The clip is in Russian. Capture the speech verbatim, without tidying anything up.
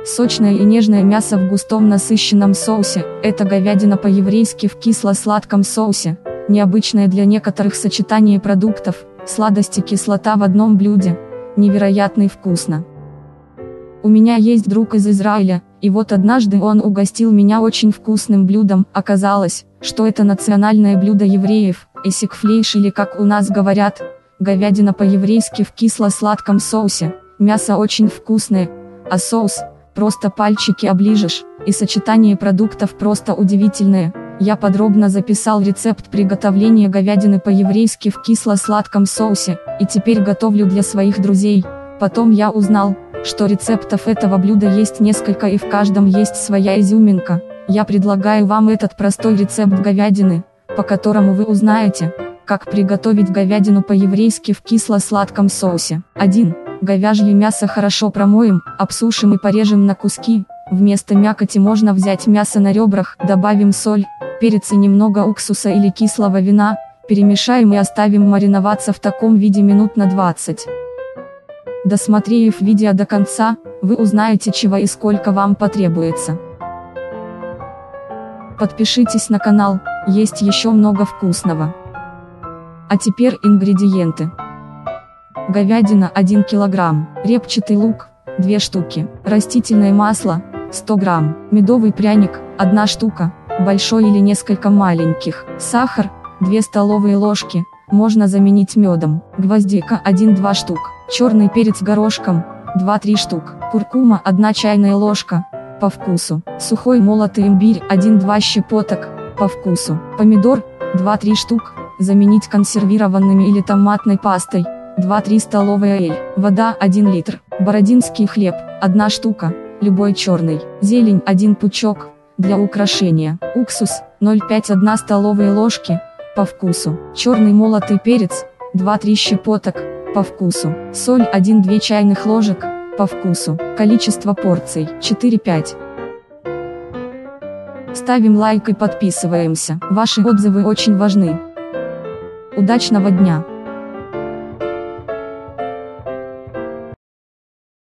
Сочное и нежное мясо в густом насыщенном соусе, это говядина по-еврейски в кисло-сладком соусе, необычное для некоторых сочетание продуктов, сладость и кислота в одном блюде, невероятно вкусно. У меня есть друг из Израиля, и вот однажды он угостил меня очень вкусным блюдом, оказалось, что это национальное блюдо евреев, эсик-флейш или как у нас говорят, говядина по-еврейски в кисло-сладком соусе, мясо очень вкусное, а соус, просто пальчики оближешь, и сочетание продуктов просто удивительное. Я подробно записал рецепт приготовления говядины по-еврейски в кисло-сладком соусе, и теперь готовлю для своих друзей. Потом я узнал, что рецептов этого блюда есть несколько и в каждом есть своя изюминка. Я предлагаю вам этот простой рецепт говядины, по которому вы узнаете, как приготовить говядину по-еврейски в кисло-сладком соусе. один. Говяжье мясо хорошо промоем, обсушим и порежем на куски. Вместо мякоти можно взять мясо на ребрах, добавим соль, перец и немного уксуса или кислого вина, перемешаем и оставим мариноваться в таком виде минут на двадцать. Досмотрев видео до конца, вы узнаете, чего и сколько вам потребуется. Подпишитесь на канал, есть еще много вкусного. А теперь ингредиенты. Говядина один килограмм, репчатый лук две штуки, растительное масло сто грамм, медовый пряник одна штука, большой или несколько маленьких, сахар две столовые ложки, можно заменить медом, гвоздика один-два штук, черный перец горошком два-три штук, куркума одна чайная ложка, по вкусу, сухой молотый имбирь один-два щепоток, по вкусу, помидор два-три штук, заменить консервированными или томатной пастой, два-три столовые эль, вода один литр, бородинский хлеб одна штука, любой черный, зелень один пучок, для украшения, уксус ноль пять одна столовые ложки, по вкусу, черный молотый перец два-три щепоток, по вкусу, соль один-две чайных ложек, по вкусу, количество порций четыре-пять. Ставим лайк и подписываемся, ваши отзывы очень важны. Удачного дня!